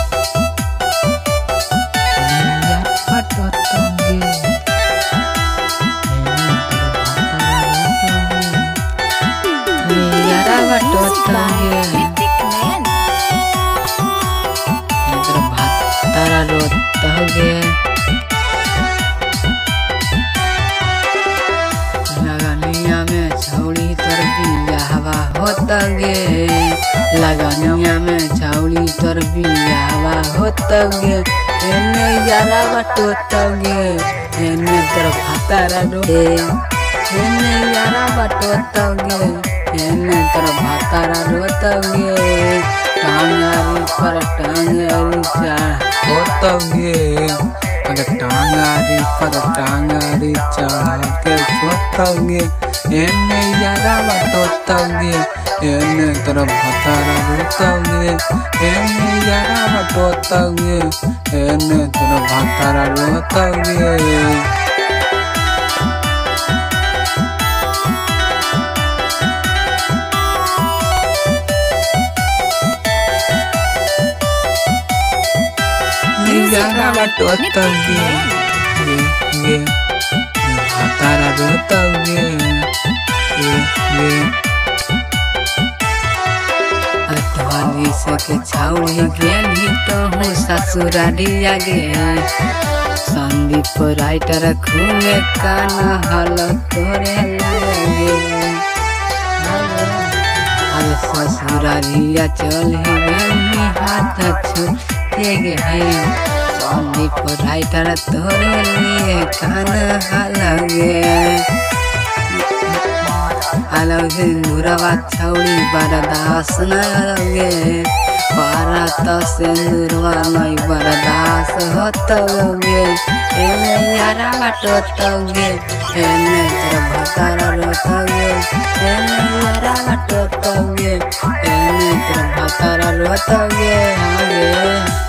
लगनिया में छौड़ी तर बियाहवा होता गे। लगनिया में छौड़ी तर बियाहवा होता गे। एने यारा बटोता गे, एने तर भातारा रोते। एने यारा बटोता गे, एने तर भातारा रोता गे। टांगारी पर टांगारी चढ़ होता गे। अगर टांगारी पर टांगारी चढ़ के सोता गे। एने यारा बटोता गे, एने तर भातारा रोता गे। एने यारा बटोता गे, एने तर भातारा रोता गे। यारा बटोता गे, भातारा रोता गे। अठवाली से के छौड़ी गेली तो हूँ ससुरारिया गे। संदीप राइटर खूने कान हल तोरे लगे। अरे ससुरारिया चल गेली हाथ छूटे गे। संदीप राइटर तोरे लिए कान हलगे। अलगे नूरवा छौड़ी बरदास न लगे। बारात से नूरवा नहीं बरदास होतगे। एने यारा बटोतगे, एने तर भातारा रोतगे। एने यारा बटोतगे, एने तर भातारा रोतगे। आगे